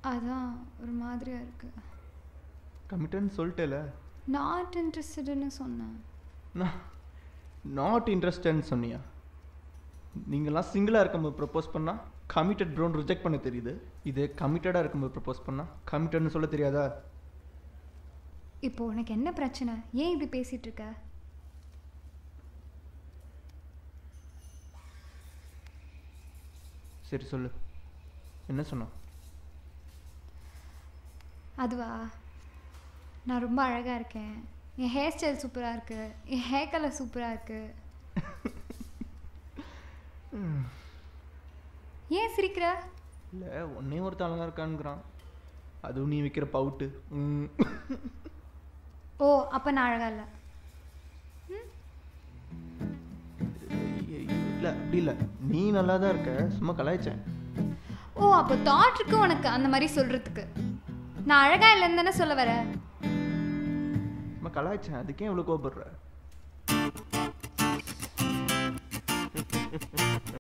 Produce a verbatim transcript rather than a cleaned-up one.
அதான் ஒரு மாதிரியா இருக்கு. கமிட்டட்னு சொல்லிட்டேல. நாட் இன்ட்ரெஸ்டட்னு சொன்னேன். நான் நாட் இன்ட்ரெஸ்டட்னு சொன்னியா? நீங்களாம் சிங்கிளாக இருக்கும்போது ப்ரப்போஸ் பண்ணால் கமிட்டட் ப்ரோன்னு ரிஜெக்ட் பண்ண தெரியுது. இதே கமிட்டடாக இருக்கும்போது ப்ரப்போஸ் பண்ணால் கமிட்டட்னு சொல்ல தெரியாதா? இப்போ உனக்கு என்ன பிரச்சனை? ஏன் இப்படி பேசிட்டு இருக்க? சரி சொல்லு, என்ன சொன்ன? அதுவா, நான் ரொம்ப அழகாக இருக்கேன், என் ஹேர் ஸ்டைல் சூப்பராக இருக்கு, என் ஹேர் கலர் சூப்பராக இருக்கு. ஏன் சிரிக்கிற? இல்லை, ஒன்னே ஒருத்த அழகாக இருக்கான்னுங்கிறான். அதுவும் நீ வைக்கிற பவுட்டு. ஓ, அப்போ நான் அழகா இல்லை? இல்லை, அப்படி இல்லை, நீ நல்லா தான் இருக்க, சும்மா கலாய்ச்சேன். ஓ, அப்போ தாட் இருக்கு உனக்கு அந்த மாதிரி சொல்கிறதுக்கு. நான் அழகா இல்லைன்னு தானே சொல்ல வர? சும்மா கலாய்ச்சேன், அதுக்கே இவ்வளோ கோபப்படுற?